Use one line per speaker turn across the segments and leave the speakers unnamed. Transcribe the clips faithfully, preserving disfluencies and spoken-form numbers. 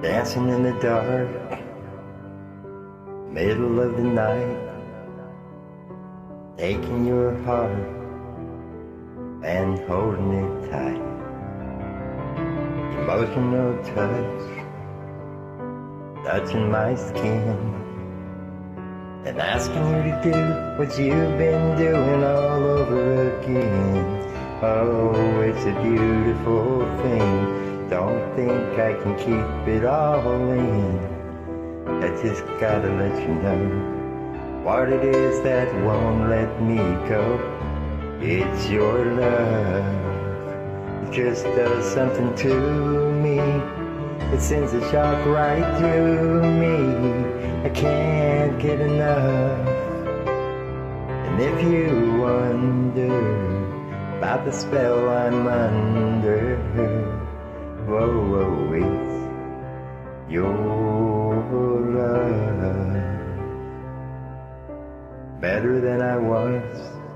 dancing in the dark, middle of the night, taking your heart and holding it tight. Emotional touch, touching my skin, and asking you to do what you've been doing all over again. Oh, it's a beautiful thing. Don't think I can keep it all in. I just gotta let you know what it is that won't let me go. It's your love. It just does something to me. It sends a shock right through me. I can't get enough. And if you wonder about the spell I'm under, whoa, whoa, it's your love. Better than I was,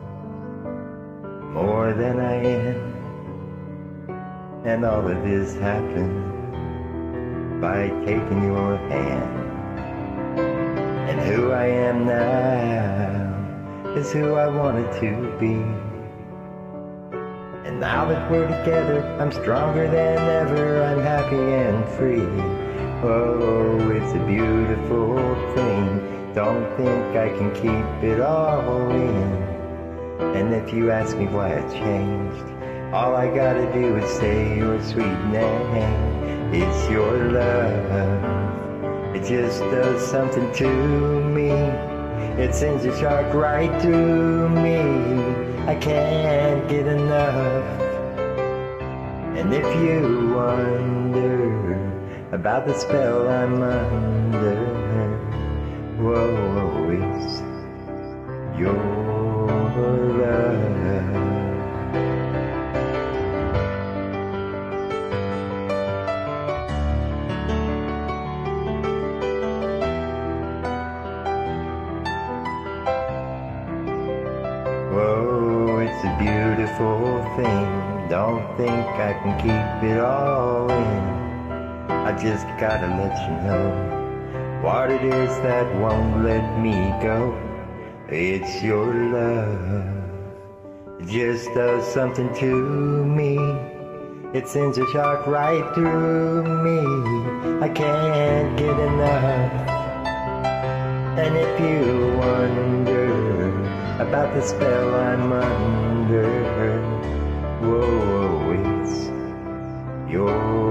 more than I am, and all of this happened by taking your hand. And who I am now is who I wanted to be. And now that we're together, I'm stronger than ever, I'm happy and free. Oh, it's a beautiful thing. Don't think I can keep it all in. And if you ask me why I changed, all I gotta do is say your sweet name. It's your love. It just does something to me. It sends a shark right through me. I can't get enough. And if you wonder about the spell I'm under, whoa, it's your love. Whoa, it's a beautiful thing. Don't think I can keep it all in. I just gotta let you know what it is that won't let me go. It's your love. It just does something to me. It sends a shock right through me. I can't get enough. And if you wonder about the spell I'm under, whoa, it's your